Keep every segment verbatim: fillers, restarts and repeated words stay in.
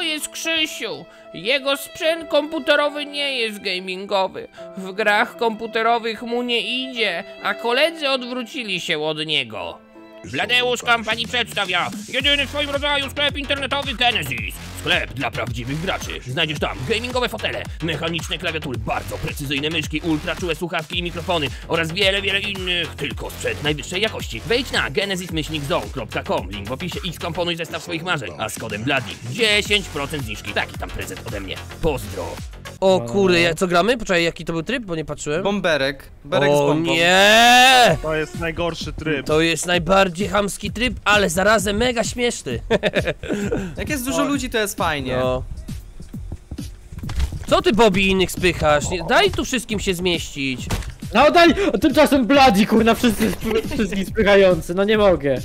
jest Krzysiu. Jego sprzęt komputerowy nie jest gamingowy. W grach komputerowych mu nie idzie, a koledzy odwrócili się od niego. Bladeusz Company przedstawia jedyny w swoim rodzaju sklep internetowy Genesis. Sklep dla prawdziwych graczy. Znajdziesz tam gamingowe fotele, mechaniczne klawiatury, bardzo precyzyjne myszki, ultra czułe słuchawki i mikrofony oraz wiele, wiele innych, tylko sprzęt najwyższej jakości. Wejdź na genesis myślnik zone kropka com, link w opisie i skomponuj zestaw swoich marzeń, a z kodem Bladi dziesięć procent zniżki. Taki tam prezent ode mnie. Pozdro. O kurde, co gramy? Poczekaj, jaki to był tryb, bo nie patrzyłem. Bomberek. Berek z O bombą. nie! To jest najgorszy tryb. To jest najbardziej chamski tryb, ale zarazem mega śmieszny. Jak jest dużo ludzi, to jest fajnie. No. Co ty, Bobby, innych spychasz? Nie, daj tu wszystkim się zmieścić. No daj! A tymczasem Bloody, kurna, wszyscy, wszystkich spychający, no nie mogę.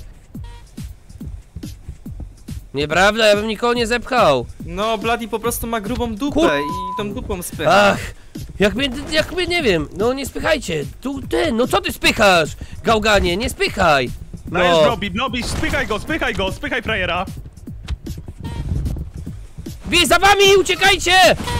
Nieprawda, ja bym nikogo nie zepchał. No, Bloody po prostu ma grubą dupę Kur... i tą dupą spycha. Ach, jakby, jakby nie wiem, no nie spychajcie. Tu ty, no co ty spychasz? Gałganie, nie spychaj. No. Dajesz Blobby, Blobby, spychaj go, spychaj go, spychaj frajera. Wy za wami, uciekajcie!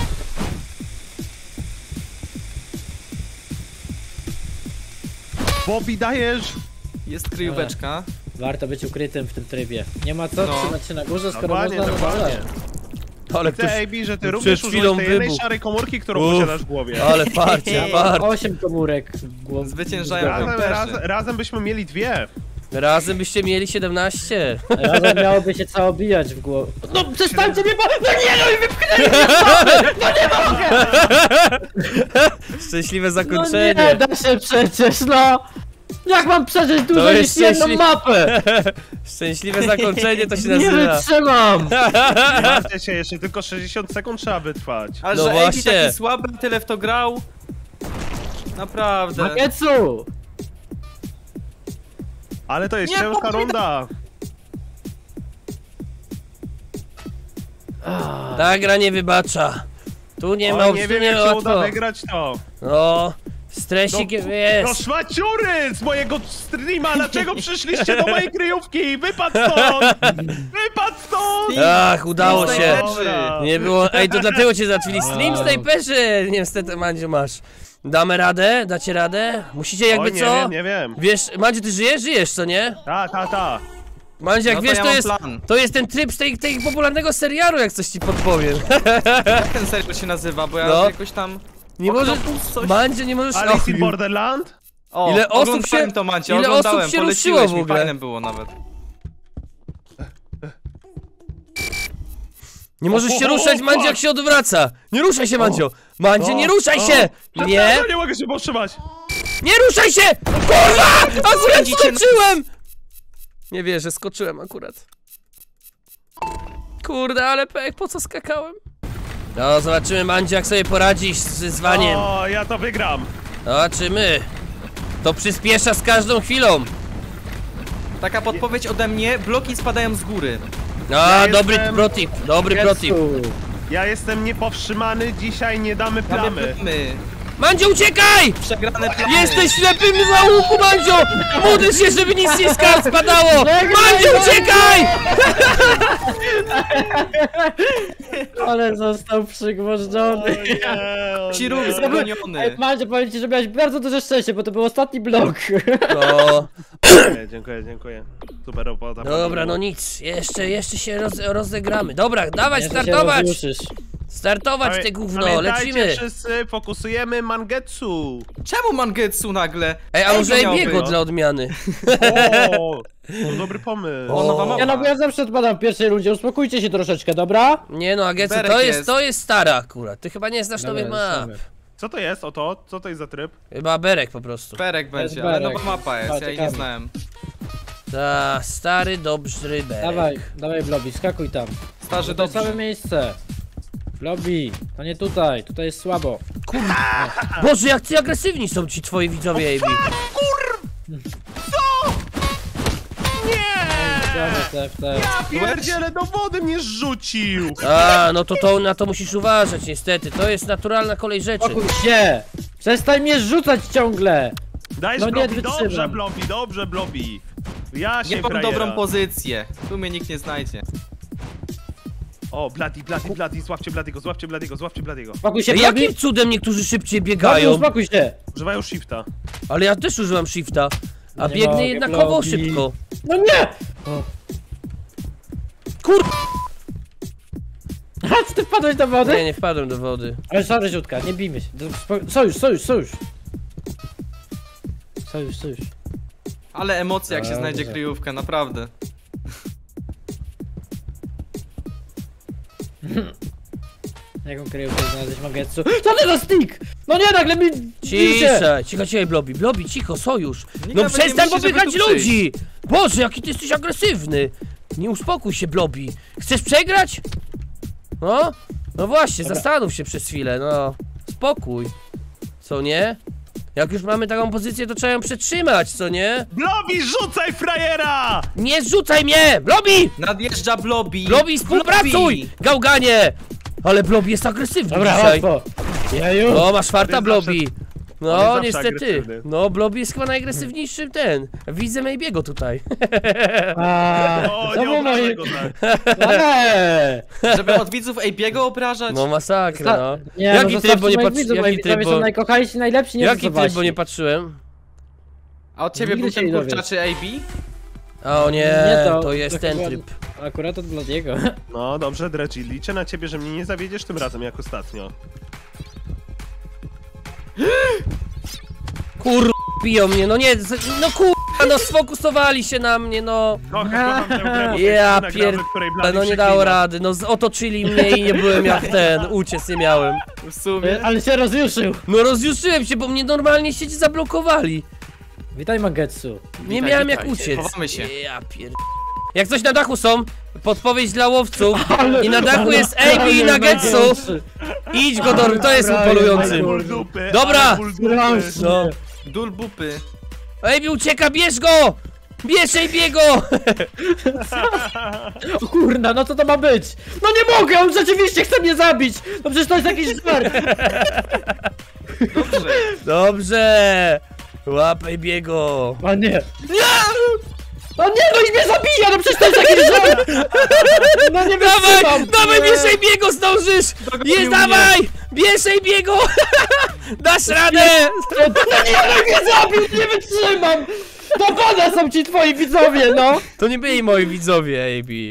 Bobby, dajesz. Jest kryjóweczka. Warto być ukrytym w tym trybie. Nie ma co No. trzymać się na górze, skoro Dokładnie, można na dokładnie. dole. Ale Chcę, A B, że ty przed również chwilą użyłeś tej jednej wybuch. szarej komórki, którą Uff. posiadasz w głowie. Ale farcie, farcie. Osiem komórek w głowie. Zwyciężają Razem, kamperzy. razem, razem byśmy mieli dwie. Razem byście mieli siedemnaście. Razem miałoby się cało bijać w głowie. No przestańcie mnie pa... No nie, no i wypchnęli mnie. No nie mogę! Szczęśliwe No zakończenie. nie da się przecież, no! Jak mam przeżyć dłużej niż jest jedną szczęśli- mapę? Szczęśliwe zakończenie to się Nie nazywa. wytrzymam! Zobaczcie się, jeszcze tylko sześćdziesiąt sekund trzeba wytrwać. Ale No że A B właśnie. taki słaby, tyle w to grał. Naprawdę. Maketsu! Ale to jest Nie, ciężka Bobby, runda. Ta gra nie wybacza. Tu nie ma O, opcji, nie wiem nie jak ma się uda łatwo. wygrać to. No, stresik No jest. szmaciury z mojego streama, dlaczego przyszliście do mojej kryjówki? Wypadł stąd! Wypadł stąd! Ach, udało Stream się. Sniperzy. Nie było, ej, to dlatego cię zaczęli stream snajperzy. Niestety, Mandziu, masz. Damy radę? Dacie radę? Musicie jakby o, nie co? wiem, nie wiem. Wiesz, Mandziu, ty żyjesz? Żyjesz, co nie? Ta, ta, ta. Mandziu, jak No to wiesz, ja to mam jest, plan. to jest ten tryb z tej, tej popularnego serialu, jak coś ci podpowiem. Jak ten serial się nazywa, bo ja No. jakoś tam... Nie możesz, Octopus coś? Mandziu, nie możesz... Alice in Och, Borderland? O, Ile osób oglądałem się- to, Mancie, ile oglądałem, osób się poleciłeś ruszyło w mi, ogóle? fajne było nawet. Nie możesz się O, o, o, ruszać, Mandzio, jak fuck. się odwraca. Nie ruszaj się, Mandzio. Mandzio, nie O, ruszaj o. się. Nie, Nie mogę się powstrzymać. nie ruszaj się. Kurwa, akurat Sędzicie na- skoczyłem. Nie wierzę, skoczyłem akurat. Kurde, ale pech, po co skakałem? No, zobaczymy, Mandzio, jak sobie poradzisz z wyzwaniem. O, ja to wygram. Zobaczymy. To przyspiesza z każdą chwilą. Taka podpowiedź ode mnie, bloki spadają z góry. No, Ja dobry jestem- protip, dobry protip. Maketsu! Ja jestem niepowstrzymany, dzisiaj nie damy Mamy plamy. plamy. Mandzio, uciekaj! Przegrane plamy. Jesteś ślepym załuku, Mandzio! Módl się, żeby nic nie skar spadało! Mandzio, uciekaj! Ale został przygwożdżony. Ci róg Ej, zagoniony. Mandzie, powiem ci, że miałeś bardzo duże szczęście, bo to był ostatni blok. No, Dziękuję, dziękuję, dziękuję. Super robota. dobra, no nic, jeszcze, jeszcze się roz, rozegramy. Dobra, dawać, Jeszcze się startować! rozjuszysz. Startować Pamię- te gówno, Pamiętajcie lecimy! wszyscy, fokusujemy Mangetsu. Czemu Mangetsu nagle? Ej, a może miał biego być. dla odmiany? O, to dobry pomysł. O, nowa mapa. Ja no bo ja zawsze odpadam w pierwszej rundzie, uspokójcie się troszeczkę, dobra? Nie no, Agecy, Berek to jest, jest. to jest stara akurat. Ty chyba nie znasz Dobra, nowych map. lecimy. Co to jest? Oto? Co to jest za tryb? Chyba Berek po prostu. Berek będzie, jest ale Berek. nowa mapa jest, ja jej nie Czekamy. znałem. Ta, stary, dobry Berek. Dawaj, dawaj w lobby, skakuj tam. Starzy To jest dobrze. całe miejsce. Lobby, to nie tutaj, tutaj jest słabo. Boże, jak ty agresywni są ci twoi widzowie, A B. F F T. Pierdziele, do wody mnie zrzucił! A, no to, to na to musisz uważać niestety, to jest naturalna kolej rzeczy. Spokój się! Przestań mnie rzucać ciągle! Dajesz No nie Blobby, wytrzymam. dobrze Blobby, dobrze Blobby. Ja się Ja mam frajera. dobrą pozycję. Tu mnie nikt nie znajdzie. O, Bloody, Bloody, Bloody, złapcie Bladiego, złapcie Bladiego, złapcie Bladiego. Spokój się, Ej, Bloody. jakim cudem niektórzy szybciej Bloody, biegają? uspokój się. Używają shifta. Ale ja też używam shifta. A Nie biegnę mogę, jednakowo Bloody. szybko. No nie! O. Kur... A, czy ty wpadłeś do wody? Nie, nie wpadłem do wody. Ale sorry, Rzutka, nie bijmy się. Spo- Sojusz, sojusz, sojusz. Sojusz, sojusz. Ale emocje jak się Dobrze. znajdzie kryjówkę, naprawdę. Jaką kryjówkę znaleźć Mangetsu? Co ty za stick? No nie, nagle mi... Cisza, cicho, cicho, Blobi, Blobi, cicho, sojusz. Nikt No nawet nie przestań myśli, żeby popychać tu przyjść. ludzi! Boże, jaki ty jesteś agresywny! Nie uspokój się, Blobi. Chcesz przegrać? No? No właśnie, Dobra. zastanów się przez chwilę, no. Spokój. Co nie? Jak już mamy taką pozycję, to trzeba ją przetrzymać, co nie? Blobi, rzucaj frajera! Nie zrzucaj mnie! Blobi! Nadjeżdża Blobi! Blobi, współpracuj! Gałganie! Ale Blobi jest agresywny Dobra, dzisiaj. łatwo. Jeju. No, masz farta, jest Blobi. on No, jest zawsze niestety. agresywny. No, Blobi jest chyba najagresywniejszym ten. Widzę Maybiego tutaj. A, O, to nie było moje... obrażaj go tak. Ale! Żeby od widzów Abiego obrażać? No, masakra, no. Nie, Jaki no tryb, zostawcie bo nie moich patrzy- widzów, jaki moi tryb, widzowie bo- są najkochajsi, najlepsi, nie Jaki to tryb, bo właśnie. nie patrzyłem? A od ciebie Nigdy był się ten nie dowiesz. kurczaczy A B? A, o nie, Nie, to, to- jest to ten chyba- tryb. Akurat od Bladiego. No dobrze, Dredzi, liczę na ciebie, że mnie nie zawiedziesz tym razem jak ostatnio. Kur... biją mnie, no nie, z- no kur... no sfokusowali się na mnie, no. Kocham, kocham tę grę, bo to Ja jest jedyna gra, pier... w której Bloody no nie przeklina. dało rady, no z- otoczyli mnie i nie byłem jak ten, uciec nie miałem. W sumie. Ale się rozjuszył. No rozjuszyłem się, bo mnie normalnie sieci zablokowali. Witaj Mangetsu. Nie Witaj, miałem witaj. jak uciec. Chowamy się. Ja pier... Jak coś na dachu są, podpowiedź dla łowców Ale- i na dachu jest A B i Nagetsu. Idź go do... to jest Dobra, upolującym. Ból dupy, Dobra. ale ból dupy. No. Dul bupy. A B ucieka, bierz go! Bierz A B go! O kurna, no co to ma być? No nie mogę, on rzeczywiście chce mnie zabić! No przecież to jest jakiś żart! Dobrze. Dobrze! Łap A B go! O nie! Nie! O nie, no i mnie zabija, no przecież to jest jakiś żart! No nie Dawaj! wytrzymam! Dawaj, Nie. bierz A B go, zdążysz! Dogonił Jest, mnie. dawaj! Bierz A B go! Dasz radę! No nie, no mnie zabił, nie wytrzymam! To bada są ci twoi widzowie, no! To nie byli moi widzowie, A B.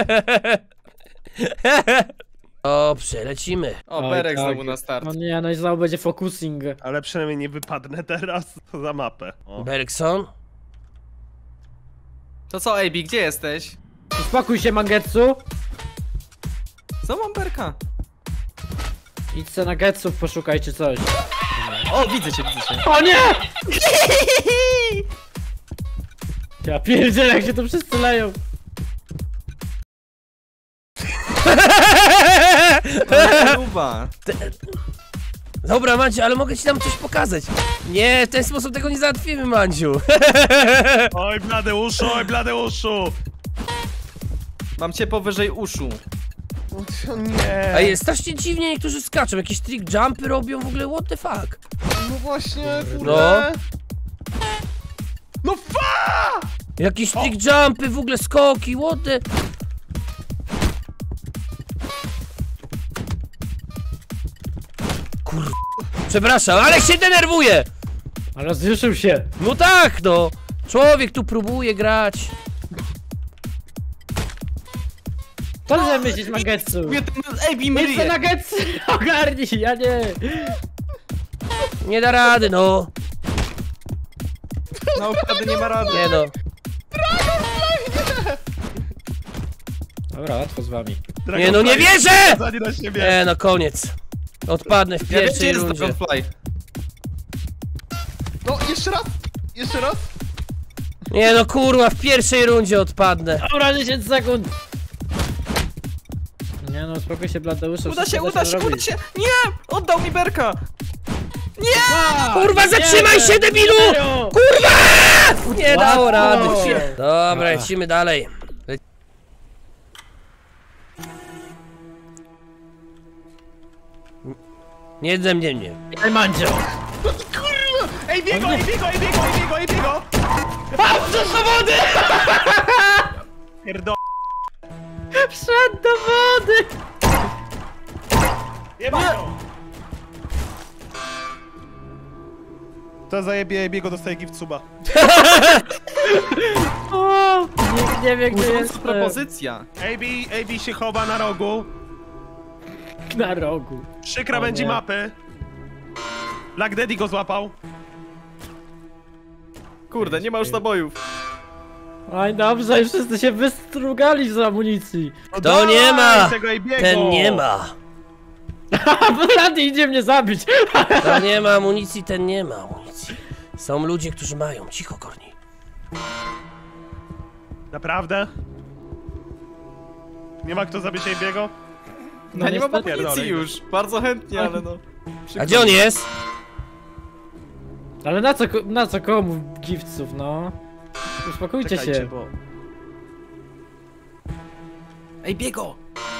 O, przelecimy. O, Oj, Berek tak. znowu na start. No nie, no i znowu będzie focusing. Ale przynajmniej nie wypadnę teraz za mapę. O. Bergson? To co, A B, gdzie jesteś? Uspokój się, Mangetsu. Co mam Berka? Idź se na Getsów poszukaj czy coś. O, widzę cię, widzę cię. O nie! Ja pierdzielę, jak się tu wszyscy leją. Luba. Dobra, Mandziu, ale mogę ci tam coś pokazać. Nie, w ten sposób tego nie załatwimy, Mandziu. Oj, Bladeuszu, oj, Bladeuszu! Mam cię powyżej uszu. O nie. A jest strasznie dziwnie, niektórzy skaczą, jakieś trick jumpy robią, w ogóle what the fuck. No właśnie, No. kurde. No fa! Jakieś trick jumpy, w ogóle skoki, what the... Kur... Przepraszam, ale się denerwuję! Ale rozjuszył się. No tak, no! Człowiek tu próbuje grać. Co ty myślisz, Mangetsu? Mnie ten A B Idź se myje. na Getsy, ogarnij, ja nie. Nie da rady, no. Na układy nie ma rady. Nie no. Dobra, łatwo z wami. Nie no, nie wierzę! Zani na siebie. Nie no, koniec. Odpadnę w Ja wiem, gdzie pierwszej jest rundzie. Dragonfly. No, jeszcze raz, jeszcze raz. Nie no, kurwa, w pierwszej rundzie odpadnę. Dobra, dziesięć sekund. Nie no, uspokój się, Bladeuszu. Uda się, wszystko uda da się, uda zrobić. się. Nie! Oddał mi Berka. A, Kurwa, zatrzymaj nie, się, debilu! serio? Kurwa! Nie dało Łatwo. rady. Dobra, lecimy dalej. Le- Nie ze mnie, mnie. Ej, Mandzio. Ej, biego, ej, biego, ej, biego, ej, biego, ej, biego! A, wszedł do wody! Pierdo... Wszedł do wody! Jebaj go! To zajebie biego dostaje gift suba. O, nikt nie wie gdzie Kusząca jest propozycja. A B, A B się chowa na rogu. na rogu. Przy O krawędzi nie. mapy. Black Daddy go złapał. Kurde, nie ma już nabojów. Oj dobrze, wszyscy się wystrugali z amunicji. No To daj nie ma! Tego A B'ego. Ten nie ma! A Blady idzie mnie zabić! To nie ma amunicji, ten nie ma amunicji. Są ludzie, którzy mają. Cicho, Korni. Naprawdę? Nie ma kto zabić A B'ego? No nie mam niestety. amunicji już. Bardzo chętnie, ale no. A gdzie on jest? Ale na co, ko- na co komu giftców, no? Uspokójcie Czekajcie, się. bo... Ej, biego!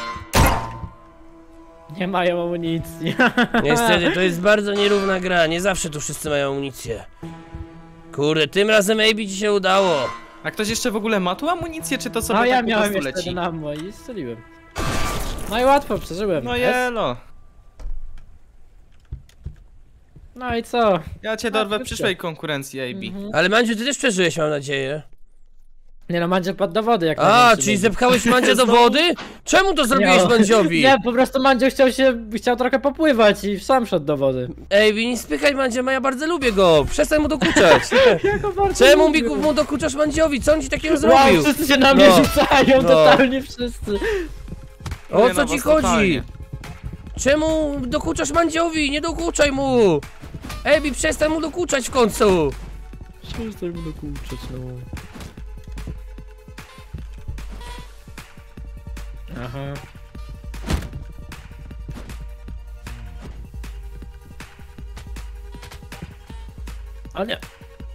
Nie mają amunicji. Niestety, to jest bardzo nierówna gra. Nie zawsze tu wszyscy mają amunicję. Kurde, tym razem A B ci się udało. A ktoś jeszcze w ogóle ma tu amunicję, czy to sobie A tak ja po miałem prostu jeszcze leci? jeden ammo i strzeliłem. No i łatwo, przeżyłem. No Jest. jelo. No i co? Ja cię No, dorwę w szybko. przyszłej konkurencji, A B. Mhm. Ale Mandziu, ty też przeżyłeś, mam nadzieję. Nie no, Mandzio padł do wody jak A, największy czyli był. zepchałeś Mandzia do wody? Czemu to zrobiłeś Nie, Mandziowi? Nie, po prostu Mandzio chciał się, chciał trochę popływać i sam szedł do wody. Ej, nie spychaj Mandzia, ja bardzo lubię go. Przestań mu dokuczać. Ja go bardzo Czemu lubię. mi mu dokuczasz Mandziowi? Co on ci takiego Wow, zrobił? wszyscy się na mnie No. rzucają, No. totalnie wszyscy. O Nie, co no, ci was chodzi? totalnie. Czemu dokuczasz Mandziowi? Nie dokuczaj mu! Ebi, przestań mu dokuczać w końcu! Przestań mu dokuczać, no. Aha. O nie.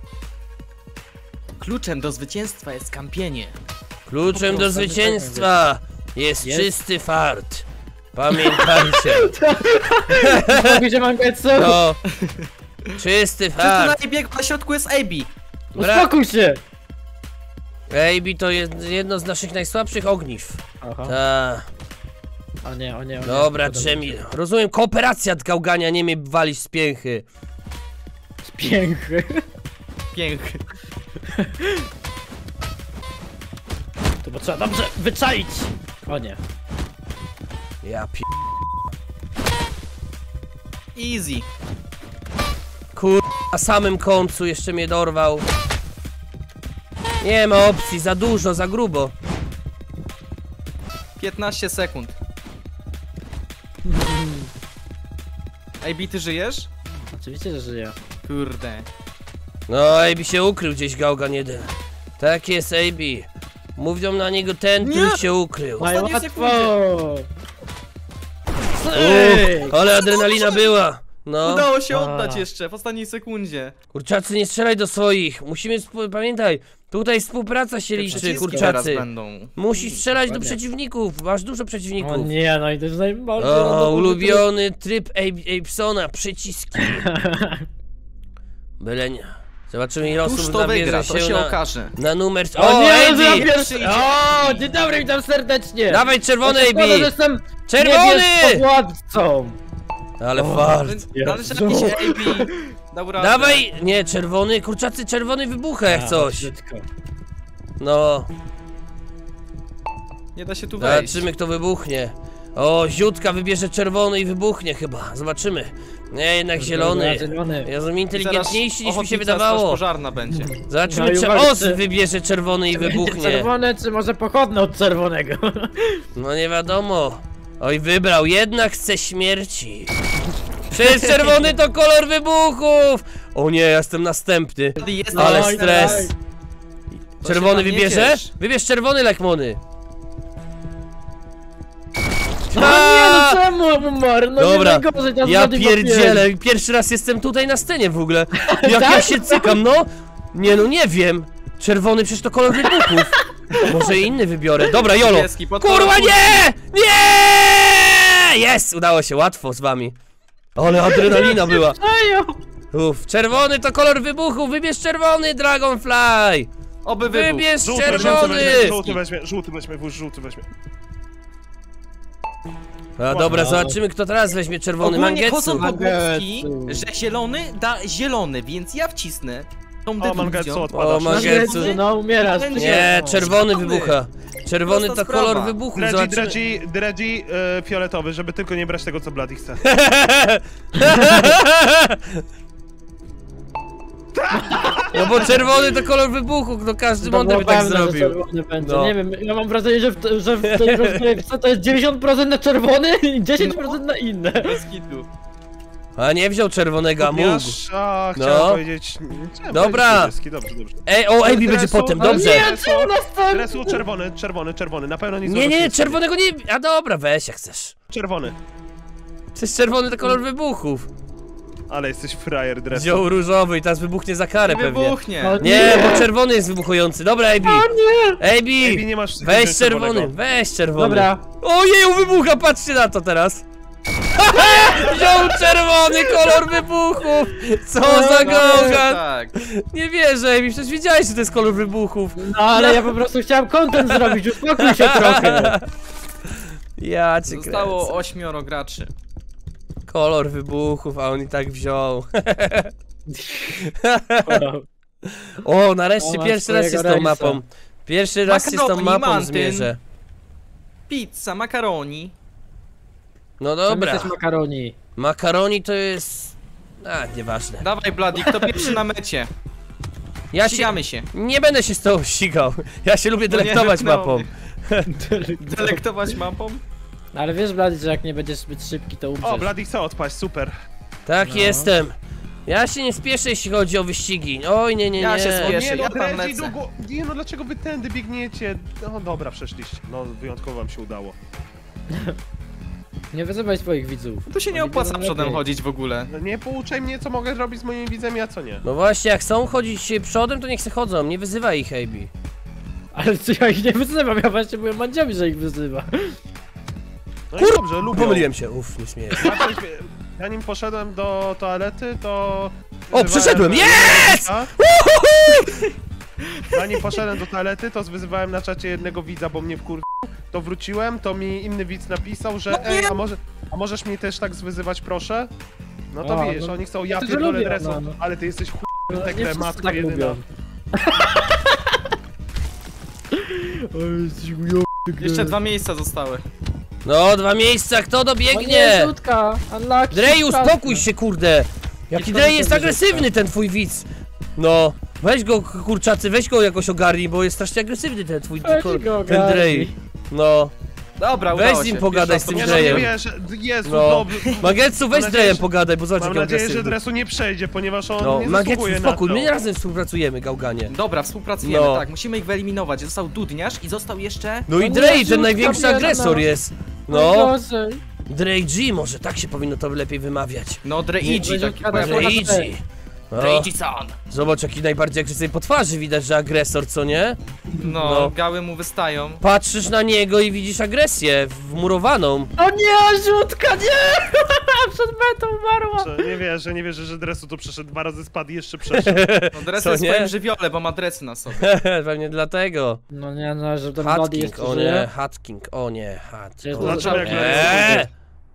Kluczem do zwycięstwa jest kampienie. Kluczem do zwycięstwa jest Jest? czysty fart. Pamiętajcie. Gdzie mam Getsu? No. Czysty Wszyscy na fart. A biegu, na środku jest A B. Uspokój się! Ebi to jest jedno z naszych najsłabszych ogniw. Aha. Ta. O nie, o nie, o nie. Dobra, Podoba mi się. Dżemil. Rozumiem, kooperacja od gałgania, nie mnie walić z pięchy. Piękny. Piękny. To bo trzeba dobrze wyczaić! O nie. Ja pi... Easy. Kur... na samym końcu jeszcze mnie dorwał. Nie ma opcji, za dużo, za grubo. piętnaście sekund. A B, ty żyjesz? Oczywiście, że żyję. Kurde. No, A B się ukrył gdzieś, gałgan jeden. Tak jest, A B. Mówią na niego ten, który Nie! się ukrył. Maj Ostatniej łatwo! Uff, ale adrenalina była. No, Udało się A. oddać jeszcze w ostatniej sekundzie. kurczacy, nie strzelaj do swoich. Musimy, współ- pamiętaj, tutaj współpraca się Te liczy, przyciski teraz kurczacy. będą. Musisz strzelać do Dokładnie. przeciwników, masz dużo O przeciwników. nie, no i to jest najbardziej... O, randomowy ulubiony tryb Abe- Abesona, przyciski. Byle nie. Zobaczymy, ile Któż osób to wygra, nabierze to się się na, okaże. na numer... O, O, nie, Ejbi! ja pierwszy! O, dzień dobry, witam serdecznie! Dawaj czerwony, Ja się składa, że Ejbi! jestem Czerwony! władcą! Ale O, fart. Ale, ale że jakiś A B dał radę. Dawaj! Nie, czerwony, kurczacy, czerwony wybucha jak coś. No, Nie da się tu wejść. zobaczymy kto wybuchnie. O, Ziutka wybierze czerwony i wybuchnie chyba. Zobaczymy. Nie, jednak zielony. Zielony. Ja są Zaraz inteligentniejsi niż mi się ochotnicza straż wydawało. pożarna będzie. Zobaczymy, No i czy uwaga, os czy- wybierze czerwony i wybuchnie. Czerwone, czy może pochodne od czerwonego? No nie wiadomo. Oj, wybrał, jednak chce śmierci. Przecież czerwony to kolor wybuchów! O nie, ja jestem następny. Jest Ale Oj, stres. dawaj. To Czerwony się tam nie wybierze? ciesz. Wybierz czerwony, Lekmony. No nie, no czemu umarł? No Dobra, nie najgorzej, teraz ja Bloody pierdzielę, pierwszy raz jestem tutaj na scenie w ogóle. Jak ja Tak? się cykam, no? Nie no, nie wiem. Czerwony przecież to kolor wybuchów. Może inny wybiorę. Dobra, Jolo. Niebieski, pod Kurwa, kolor nie! Nie! Jest! Udało się, łatwo z wami. Ale adrenalina była. Ejo! Uff, czerwony to kolor wybuchu, wybierz czerwony, Dragonfly! Oby wybuch. Wybierz Żółty, czerwony! żółty weźmie, żółty weźmie, żółty weźmie, wóz żółty weźmie. A dobra, zobaczymy kto teraz weźmie czerwony. Ogólnie chodzą Mangetsu. pogłoski, że zielony da zielony, więc ja wcisnę tą O, Mangetsu, dedukcją. odpadasz. O, Mangetsu. No umierasz. Będzie. Nie, No, czerwony zielony. wybucha. Czerwony to Prosta kolor sprawa. wybuchu. Dredzi, Zobaczymy. dredzi, dredzi e, fioletowy, żeby tylko nie brać tego, co Bloody chce. No bo czerwony to kolor wybuchu, no każdy mądry by tak zrobił. No. Nie wiem, ja mam wrażenie, że w, te- że w tej rozgrywce to jest dziewięćdziesiąt procent na czerwony i dziesięć procent na inne. Bez kitu. A nie wziął czerwonego, a mógł. Kupiasz? A, No. chciałem powiedzieć... Chciałem Dobra. powiedzieć niebieski, dobrze, dobrze. Ej, o, Ejbi będzie Dresu, potem, ale dobrze. Nie, czemu nas tak? Dresu czerwony, czerwony, czerwony, na pewno nic Nie, złego nie, się czerwonego nie... A dobra, weź jak chcesz. Czerwony. Przecież czerwony to kolor wybuchów. Ale jesteś frajer, Dresu. Wziął różowy i teraz wybuchnie za karę Nie pewnie. wybuchnie. No Nie, bo czerwony jest wybuchujący. Dobra, Ejbi. Ejbi, Ejbi, nie masz weź wziąć czerwony, czerwonego. weź czerwony. Dobra. Ojeju, wybucha, patrzcie na to teraz. Wziął czerwony kolor wybuchów. Co za gałgan. Tak. Nie wierzę, Ejbi, przecież wiedziałeś, że to jest kolor wybuchów. No ale ja po prostu chciałem content zrobić, uspokój się trochę. Ja cię Zostało kręcę. ośmioro graczy. Kolor wybuchów, a on i tak wziął. O, nareszcie O, masz pierwszy raz się z tą swojego mapą. Pierwszy raz się z tą Makaroni, mapą mantyn. zmierzę. Pizza, makaroni. No Dobra. dobra. Jesteś makaroni. Makaroni to jest... A, nieważne. Dawaj Bloody, kto pierwszy na mecie? Ja się... Ścigamy się. Nie będę się z tobą ścigał. Ja się lubię No nie, delektować no. mapą. Delektować mapą? Ale wiesz, Blady, że jak nie będziesz zbyt szybki, to umrzesz. O, Bloody chce odpaść, super. Tak No. jestem. Ja się nie spieszę, jeśli chodzi o wyścigi. Oj, nie, nie, nie. Ja się spieszę. Nie no, ja tam Dredzi, lecę. długo... Nie no, dlaczego wy tędy biegniecie? No dobra, przeszliście. No, wyjątkowo wam się udało. Nie wyzywaj swoich widzów. Tu się nie Oni opłaca wiedzą przodem lepiej. chodzić w ogóle. No, nie pouczaj mnie, co mogę zrobić z moimi widzami, a co nie. No właśnie, jak chcą chodzić przodem, to niech se chodzą. Nie wyzywaj ich, Ejbi. Ale co, ja ich nie wyzywam, ja właśnie byłem Mandziowi, że ich wyzywa. No Kur- i dobrze, lubię. Pomyliłem się, uff, nie śmieję. Zanim poszedłem do toalety, to... O, wyzywałem- przeszedłem, jest! A? Zanim poszedłem do toalety, to wyzywałem na czacie jednego widza, bo mnie wkur... To wróciłem, to mi inny widz napisał, że ej, a, może, a możesz mnie też tak zwyzywać, proszę? No to O, wiesz, no, oni chcą, ja to pierdolę lubią, dresu, no, no. ale ty jesteś chuj, No, tak nie wszyscy matko tak jedyna. lubią. Jeszcze dwa miejsca zostały. No, dwa miejsca, kto O nie, dobiegnie? Rzutka! Unlucky! Drej, Rzutka. uspokój się, kurde! Jaki Nie Drej wchodzę jest sobie agresywny, rzutka. ten twój widz! No, weź go, kurczacy, weź go jakoś ogarnij, bo jest strasznie agresywny ten twój Weź kur- go ten ogarnij. Drej. No, Dobra, Weź udało z nim się. pogadaj Pierwsza z tym Nie osoba. no, nie Drejem. wiesz, Jezu, no. dobrze. Magetsu, weź z nadzieję, Drejem że- pogadaj, bo zobacz Mam jaki nadzieję, że agresywny. dresu nie przejdzie, ponieważ on No, nie Magetsu, zasługuje na spokój, to. my razem współpracujemy, gałganie. Dobra, współpracujemy, No. tak. Musimy ich wyeliminować. Został Dudniarz i został jeszcze... No i nie, Drej, ten rzutka największy biedna. agresor jest. No, Najgorzej. Drej G, może tak się powinno to lepiej wymawiać. No, Dreidzi, będzie taki odpadać. pojawił. Drej Drej. G. No, Dreidzi-san. zobacz jaki najbardziej agresywny po twarzy widać, że agresor, co nie? No, No. gały mu wystają. Patrzysz na niego i widzisz agresję wmurowaną. O nie, rzutka, nie! Przed metą umarła! Że Nie wierzę, nie wierzę, że dresu tu przeszedł, dwa razy spadł i jeszcze przeszedł. No, dres Co, jest w nie? swoim żywiole, bo ma dresy na sobie. Pewnie dlatego. No nie, no, że ten Bloody Hatking, jeszcze o nie, żyje. Hatking, o nie, hat. Przecież o. to Zobaczymy, jak Eee!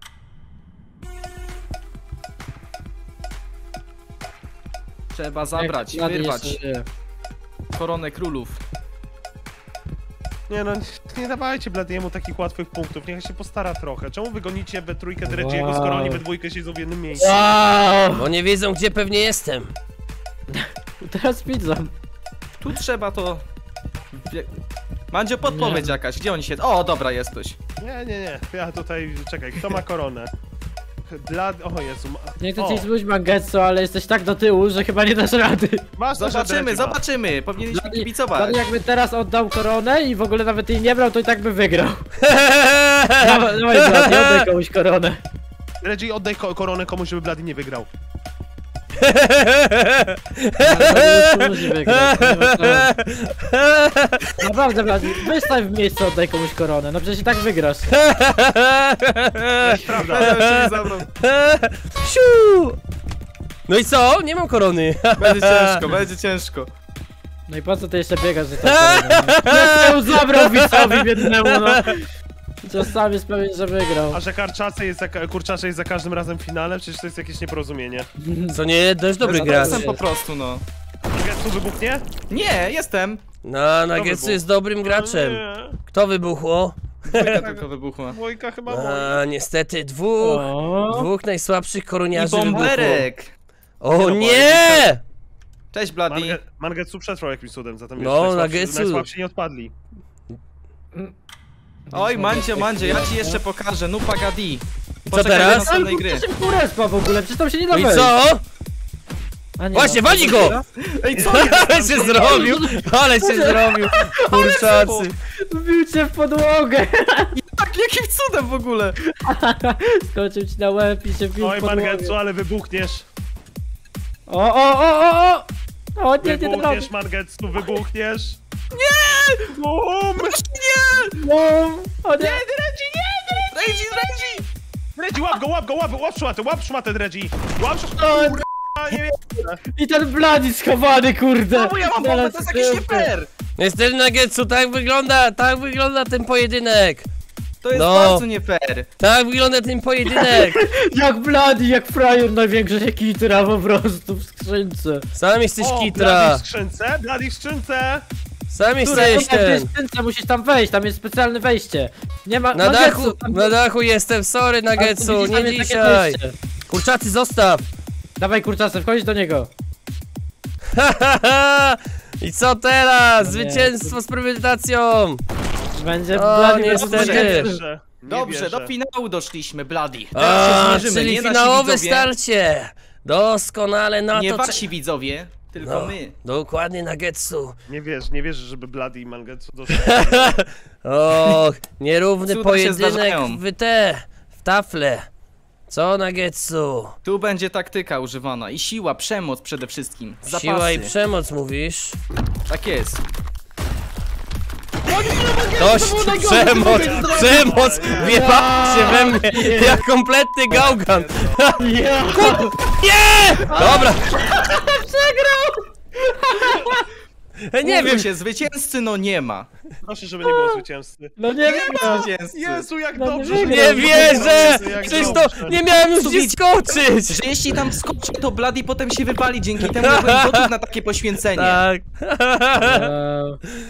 Trzeba zabrać, Jak Bloody wyrwać jeszcze żyje. koronę królów. Nie no, nie dawajcie Bladiemu takich łatwych punktów, niech się postara trochę. Czemu wy gonicie we trójkę Dredziego, Wow. skoro oni we dwójkę siedzą w jednym miejscu? Wow! Bo nie wiedzą gdzie pewnie jestem. Teraz widzę. Tu trzeba to... Wie- Mandzio, podpowiedź Nie. jakaś, gdzie oni siedzą? O, dobra, jesteś. Nie, nie, nie, ja tutaj, czekaj, kto ma koronę? Blad... O Jezu, ma... Nie chcę o, ci złuć Mangetsu, ale jesteś tak do tyłu, że chyba nie dasz rady. Masz to, że Zobaczymy, Dredzi ma. zobaczymy, powinniśmy Bloody, kibicować. Bloody jakby teraz oddał koronę i w ogóle nawet jej nie brał, to i tak by wygrał. Dawaj, dawaj Bloody, oddaj komuś koronę. Dredzi, oddaj ko koronę komuś, żeby Blady nie wygrał. Ale to musi wygrać, nie ma szans. Naprawdę Bloody, wystań w miejscu, oddaj komuś koronę, no przecież i tak wygrasz. Prawda. Ja się nie zabrał. Siu! No i co? Nie mam korony. Będzie ciężko, będzie ciężko. No i po co ty jeszcze biegasz, że tak koronę? No, ja ją zabrał widzowi biednemu, no. Czasami jest pewien, że wygrał. A że karczacy jest za, kurczacze jest za każdym razem w finale? Przecież to jest jakieś nieporozumienie. Co nie, dość dobry gracz. Jestem po prostu, no. Tu wybuchnie? Nie, jestem. No, Nuggetsu wybuchł? jest dobrym graczem. Nie. Kto wybuchło? Dwójka tylko wybuchła. Dwójka chyba moja. A, niestety dwóch. O, Dwóch najsłabszych I koroniarzy wybuchło. bomberek. O Nie no, nie! Cześć, Bloody. Mange, Mangetsu przetrwał jakimś cudem, zatem No, wiesz, najsłabsi, Nuggetsu. najsłabsi nie odpadli. Oj, Mandzio, Mandzio, ja ci jeszcze pokażę. No pagadi. Co teraz? do następnej ale gry. to szybko respa w ogóle, przecież tam się nie da No i wejść. co? A nie, Właśnie, no. wali go! Ej, co? Ale się zrobił! Ale się zrobił! Kurczacy! Wbił cię w podłogę. Tak, jakim cudem w ogóle? Skoczył ci na łeb i się wbił Oj, w podłogę. Mangetsu, ale wybuchniesz. O, o, o, o, o! O, nie, nie to robię. Wybuchniesz, Mangetsu, wybuchniesz. Nie! Bum! Bum. O nie. Reggie, Reggie! Dredzi, łap go, łap go, łap, łap szmatę, łap szmatę, Dredzi. Łap szmatę, kurwa, nie wiem. I ten Bloody schowany, kurde. No, ja mam bombę, to jest jakiś nie fair. Niestety, Nuggetsu, tak wygląda, tak wygląda ten pojedynek! To jest No. bardzo nie fair. Tak wygląda ten pojedynek! Jak Bloody, jak frajer największy się kitra po prostu w skrzynce. Sam jesteś O, kitra! Blady w skrzynce, Blady w skrzynce. Sam Które, jesteś w tej ten! skrzynce musisz tam wejść, tam jest specjalne wejście. Nie ma... Na Mangetsu, dachu, tam- na dachu jestem, sorry tam Nuggetsu, widzisz, tam nie jest takie dzisiaj! wejście. Kurczacy, zostaw! Dawaj kurczasy, wchodź do niego. I co teraz? Nie. Zwycięstwo z premedytacją! Będzie O, Bloody niestety. będzie- Nie wierzę. Nie Dobrze, wierzę. do finału doszliśmy, Bloody. Teraz się A, zmierzymy, czyli nie nasi finałowe widzowie, starcie! Doskonale na Nie to, wasi widzowie, tylko No, my. dokładnie Nuggetsu. Nie wierzę, nie wierzę, żeby Blady i Mangetsu doszli. Och, nierówny Cuda się pojedynek zdarzają. w te, w tafle. Co Nuggetsu? Tu będzie taktyka używana i siła, przemoc przede wszystkim. Zapasy. Siła i przemoc mówisz? Tak jest. Dość, przemoc, przemoc, wjebała się we mnie, jak kompletny gałgan. Ja. Nie! Dobra. Przegrał! Nie Mówmy wiem, się, zwycięzcy no nie ma. Proszę, żeby nie było zwycięzcy. No nie wiem. Zwycięzcy. Jezu, jak No nie dobrze, wiem. że nie wierzę! Jezu, jak Przecież to dobrze. nie miałem już Tu gdzie widz- skoczyć! Że jeśli tam skoczy, to Bloody potem się wywali, dzięki temu ja byłem gotów na takie poświęcenie. Tak. Wow.